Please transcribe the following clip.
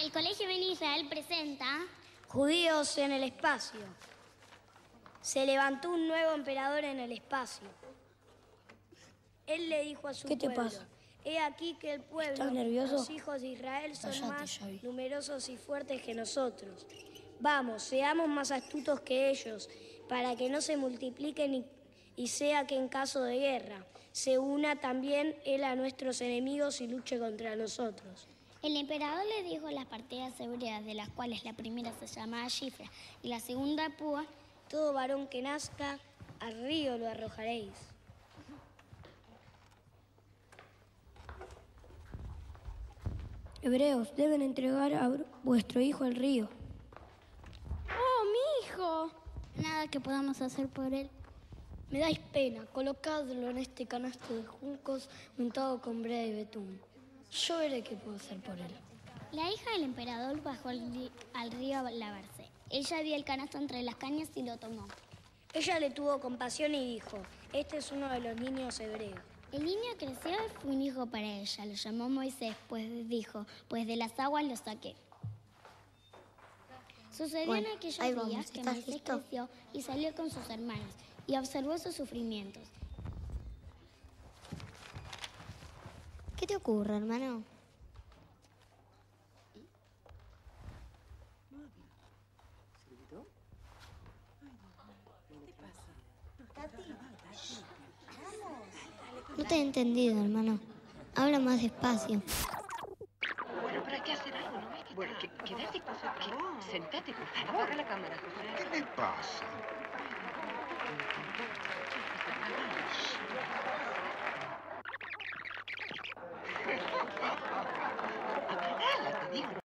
El Colegio Ben Israel presenta Judíos en el espacio. Se levantó un nuevo emperador en el espacio. Él le dijo a su pueblo: ¿Qué te pasa? He aquí que el pueblo, ¿Estás nervioso? los hijos de Israel son Cállate, más Xavi. numerosos y fuertes que nosotros. Vamos, seamos más astutos que ellos, para que no se multipliquen y sea que en caso de guerra se una también él a nuestros enemigos y luche contra nosotros. El emperador le dijo las partidas hebreas, de las cuales la primera se llamaba Shifra y la segunda Púa. Todo varón que nazca, al río lo arrojaréis. Hebreos, deben entregar a vuestro hijo al río. ¡Oh, mi hijo! Nada que podamos hacer por él. Me dais pena, colocadlo en este canasto de juncos untado con brea y betún. Yo veré qué puedo hacer por él. La hija del emperador bajó al río a lavarse. Ella vio el canasto entre las cañas y lo tomó. Ella le tuvo compasión y dijo: este es uno de los niños hebreos. El niño creció y fue un hijo para ella. Lo llamó Moisés, pues dijo: pues de las aguas lo saqué. Sucedió en aquellos días que Moisés creció y salió con sus hermanos y observó sus sufrimientos. ¿Qué te ocurre, hermano? No te he entendido, hermano. Habla más despacio. Bueno, pero hay que hacer algo, ¿no ves? Bueno, quédate, sentate, por favor. Apaga la cámara. ¿Qué te pasa? Apagala, te digo.